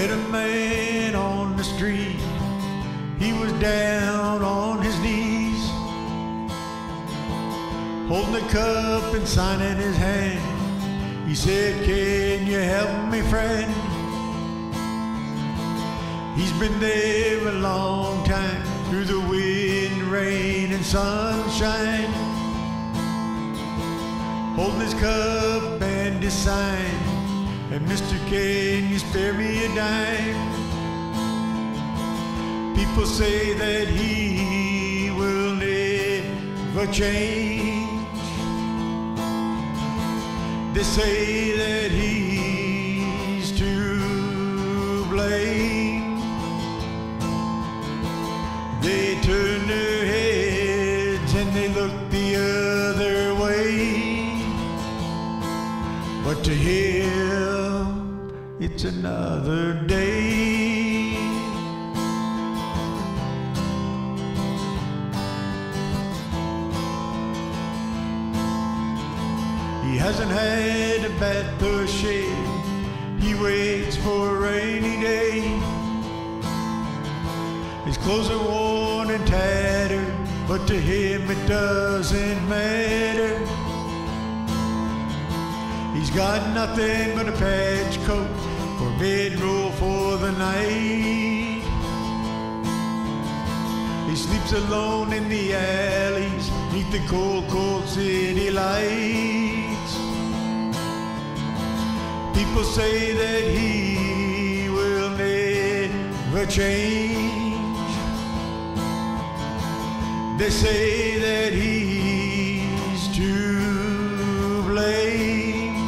met a man on the street. He was down on his knees, holding a cup and sign in his hand. He said, "Can you help me, friend?" He's been there a long time, through the wind, rain, and sunshine, holding his cup and his sign. And "Mister, can you spare me a dime?" People say that he will never change. They say that he's to blame. They turn their heads and they look the other way. But to him, it's another day. He hasn't had a bath or shave. He waits for a rainy day. His clothes are worn and tattered, but to him it doesn't matter. He's got nothing but a patch coat for bedroll for the night. He sleeps alone in the alleys, neath the cold, cold city lights. People say that he will never change. They say that he's to blame.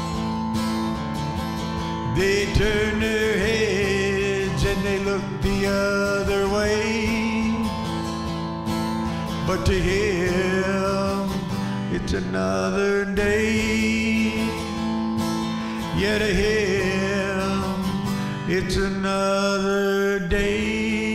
They turn their heads and they look the other way. But to him, it's another day. Yeah, to him, it's another day.